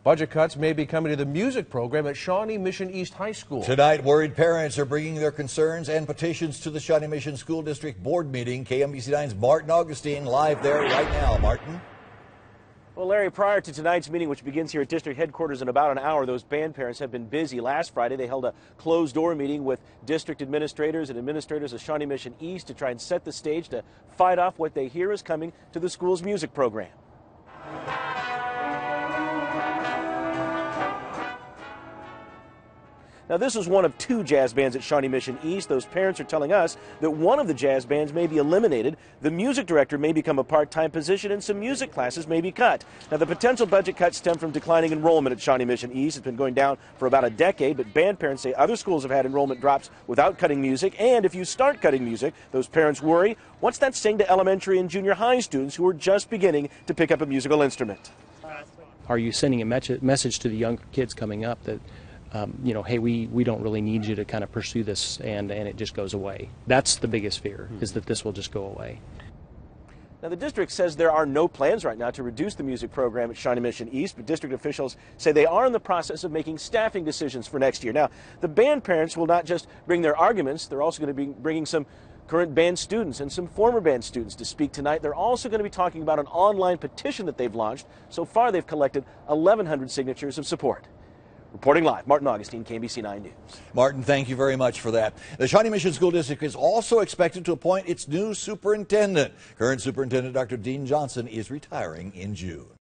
Budget cuts may be coming to the music program at Shawnee Mission East High School. Tonight, worried parents are bringing their concerns and petitions to the Shawnee Mission School District Board meeting. KMBC 9's Martin Augustine live there right now. Martin? Well, Larry, prior to tonight's meeting, which begins here at district headquarters in about an hour, those band parents have been busy. Last Friday, they held a closed-door meeting with district administrators and administrators of Shawnee Mission East to try and set the stage to fight off what they hear is coming to the school's music program. Now, this is one of two jazz bands at Shawnee Mission East. Those parents are telling us that one of the jazz bands may be eliminated, the music director may become a part-time position, and some music classes may be cut. Now, the potential budget cuts stem from declining enrollment at Shawnee Mission East. It's been going down for about a decade, but band parents say other schools have had enrollment drops without cutting music, and if you start cutting music, those parents worry, what's that saying to elementary and junior high students who are just beginning to pick up a musical instrument? Are you sending a message to the young kids coming up that hey, we don't really need you to kind of pursue this, and it just goes away? That's the biggest fear, is that this will just go away. Now, the district says there are no plans right now to reduce the music program at Shawnee Mission East, but district officials say they are in the process of making staffing decisions for next year. Now, the band parents will not just bring their arguments, they're also going to be bringing some current band students and some former band students to speak tonight. They're also going to be talking about an online petition that they've launched. So far, they've collected 1,100 signatures of support. Reporting live, Martin Augustine, KMBC 9 News. Martin, thank you very much for that. The Shawnee Mission School District is also expected to appoint its new superintendent. Current superintendent Dr. Dean Johnson is retiring in June.